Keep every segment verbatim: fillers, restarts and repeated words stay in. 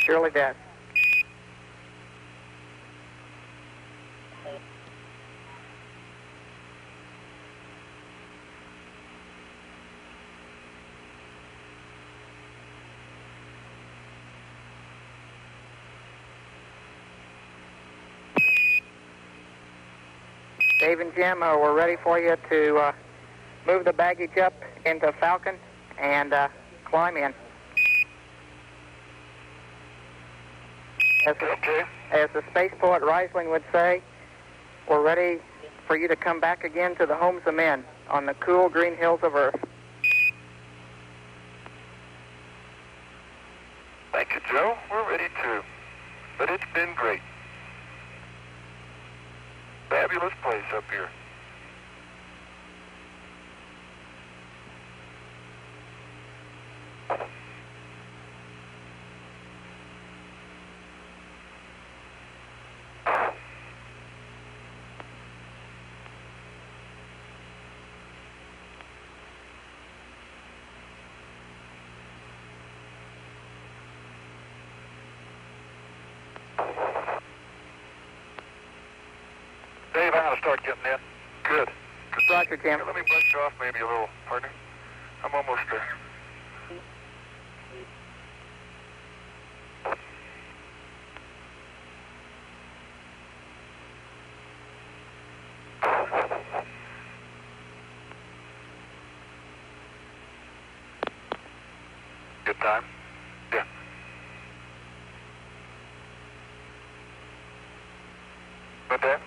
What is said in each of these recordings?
surely does. Dave and Jim, uh, we're ready for you to uh, move the baggage up into Falcon and uh, climb in. As the, okay. as the space poet Reisling would say, we're ready for you to come back again to the homes of men on the cool green hills of Earth. Thank you, Joe. We're ready too. But it's been great. Fabulous place up here. Dave, I'm going to start getting in. Good. Good. Roger, Jim. Here, let me brush you off maybe a little, partner. I'm almost there. Good time? Yeah. But that?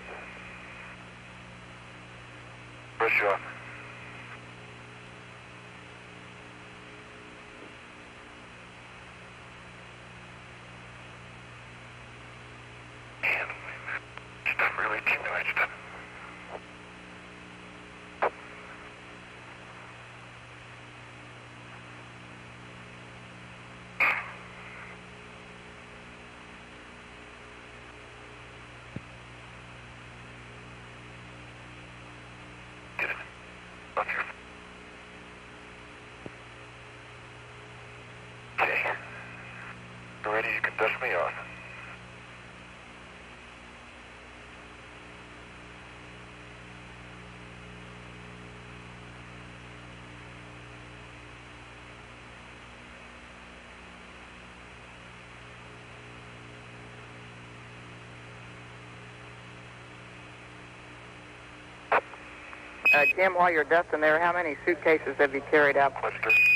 Brush you off. Man, stuff really accumulates. Get it. Off your... Okay. You're ready, you can dust me off. Uh, Jim, while you're dusting there, how many suitcases have you carried up? Cluster.